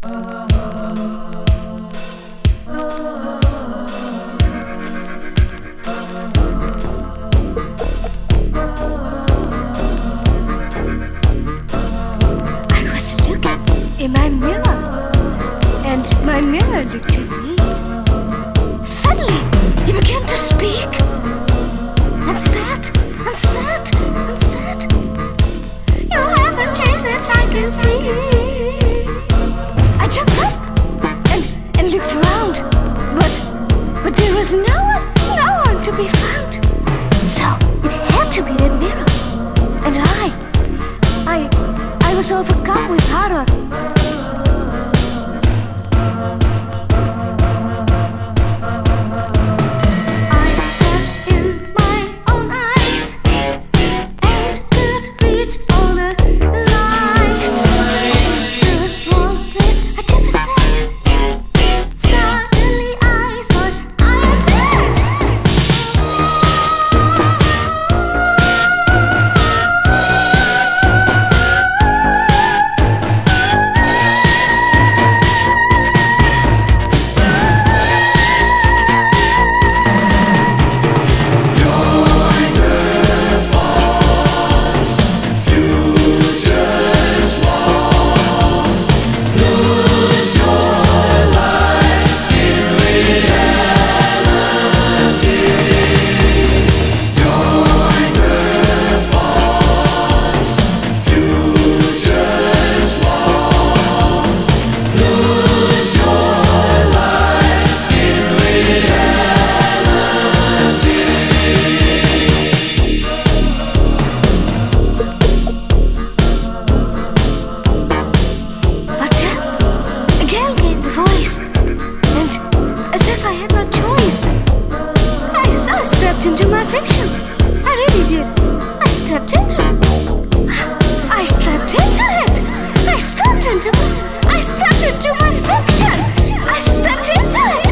In my mirror, and my mirror looked at me. Suddenly, he began to speak, and said, and said, and said, "You haven't changed as I can see." I jumped up and looked around, but there was no one to be found. So it had to be the mirror, and I was overcome with horror. Into my fiction. I really did. I stepped into it. I stepped into it. I stepped into my fiction. I stepped into it.